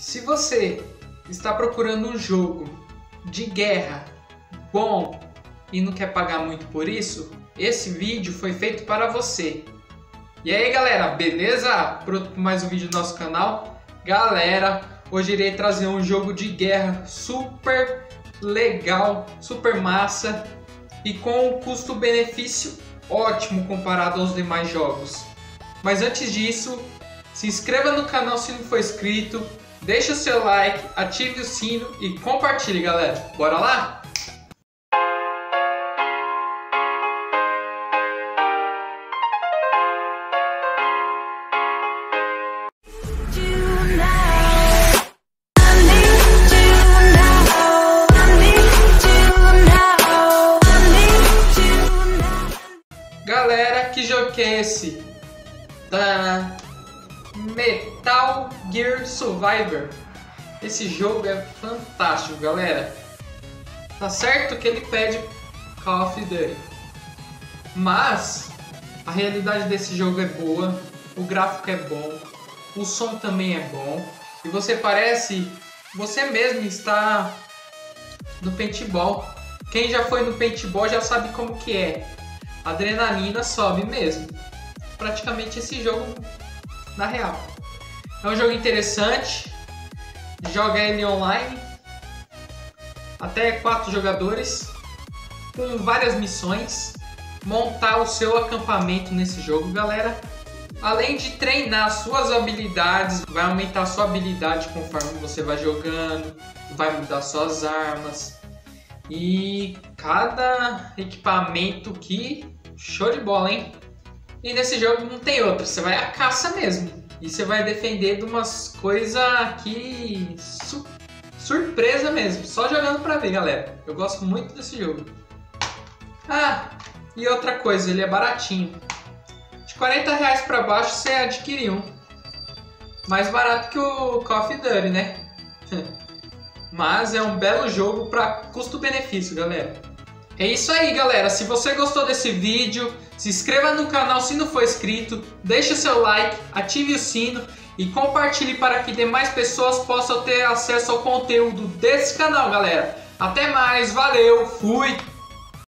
Se você está procurando um jogo de guerra bom e não quer pagar muito por isso, esse vídeo foi feito para você. E aí galera, beleza? Pronto para mais um vídeo do nosso canal? Galera, hoje irei trazer um jogo de guerra super legal, super massa e com um custo-benefício ótimo comparado aos demais jogos. Mas antes disso, se inscreva no canal se não for inscrito, deixa o seu like, ative o sino e compartilhe, galera. Bora lá? Galera, que jogo que é esse? Da Metal Gear Survivor. Esse jogo é fantástico, galera. Tá certo que ele pede Call of Duty, mas a realidade desse jogo é boa, o gráfico é bom, o som também é bom e você mesmo está no paintball. Quem já foi no paintball já sabe como que é. A adrenalina sobe mesmo. Praticamente esse jogo na real. É um jogo interessante. Joga ele online. Até 4 jogadores. Com várias missões. Montar o seu acampamento nesse jogo, galera. Além de treinar suas habilidades. Vai aumentar a sua habilidade conforme você vai jogando. Vai mudar suas armas. E cada equipamento que show de bola, hein? E nesse jogo não tem outro, você vai à caça mesmo. E você vai defender de umas coisas que surpresa mesmo, só jogando pra ver, galera. Eu gosto muito desse jogo. Ah, e outra coisa, ele é baratinho. De R$40 pra baixo você adquire um. Mais barato que o Call of Duty, né? Mas é um belo jogo para custo-benefício, galera. É isso aí, galera. Se você gostou desse vídeo, se inscreva no canal se não for inscrito, deixe seu like, ative o sino e compartilhe para que demais pessoas possam ter acesso ao conteúdo desse canal, galera. Até mais, valeu, fui!